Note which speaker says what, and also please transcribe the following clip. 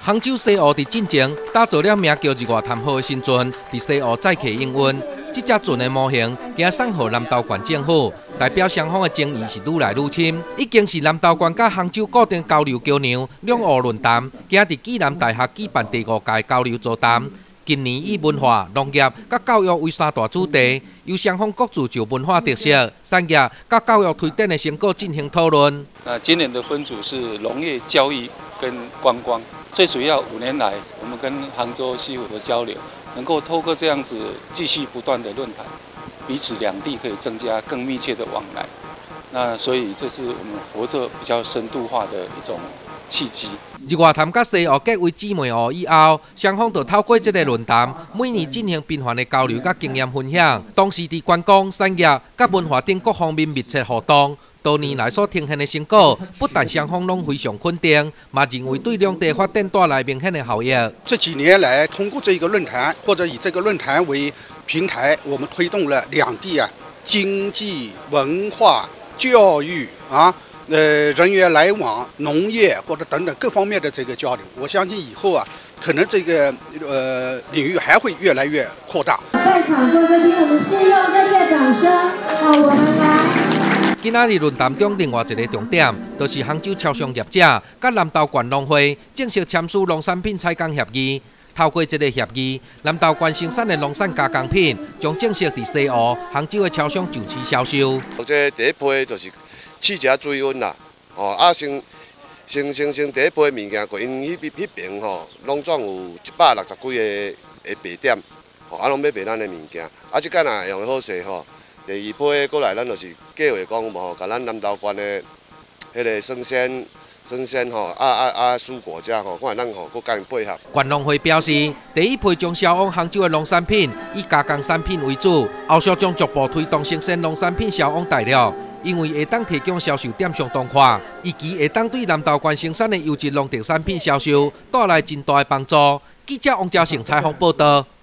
Speaker 1: 杭州西湖伫进前打造了名叫日外潭号的新船，伫西湖载客营运。这只船的模型，今送予南投县政府，代表双方的争议是愈来愈深。已经是南投县甲杭州固定交流桥梁两岸论坛，今伫暨南大学举办第5届交流座谈。今年以文化、农业甲教育为3大主题，由双方各自就文化特色、产业甲教育推展的成果进行讨论。
Speaker 2: 今年的分组是农业、教育跟观光。最主要5年来，我们跟杭州西湖的交流，能够透过这样子继续不断的论坛，彼此两地可以增加更密切的往来。那所以这是我们合作比较深度化的一种契机。
Speaker 1: 日外潭甲西湖结为姊妹湖以后，双方就透过这个论坛，每年进行频繁的交流甲经验分享，同时伫观光、产业甲文化等各方面密切互动。多年来所呈现的成果，不但双方拢非常肯定，嘛认为对两地发展带来明显的效益。
Speaker 3: 这几年来，通过这个论坛，或者以这个论坛为平台，我们推动了两地经济、文化、教育人员来往、农业或者等等各方面的这个交流。我相信以后可能这个领域还会越来越扩大。
Speaker 4: 在场各位，请我们借用热烈掌声，我们来。
Speaker 1: 今仔日论坛中另外一个重点，就是杭州超商业者甲南投县农会正式签署农产品采购协议。透过这个协议，南投县生产的农产加工品将正式伫西湖、杭州的超商就市销售。
Speaker 5: 这第一批就是汽车水温啦，先第一批物件，因迄边拢总有160几个卖点，拢要卖咱的物件。即间用的好势第二批过来，咱就是计划讲，甲咱南投县的迄个生鲜蔬果者看咱搁甲因配合。
Speaker 1: 县农会表示，第一批将销往杭州的农产品以加工产品为主，后续将逐步推动生鲜农产品销往大陆，因为会当提供销售点相同化，以及会当对南投县生产的优质农特产品销售带来真大的帮助。记者王嘉成采访报道。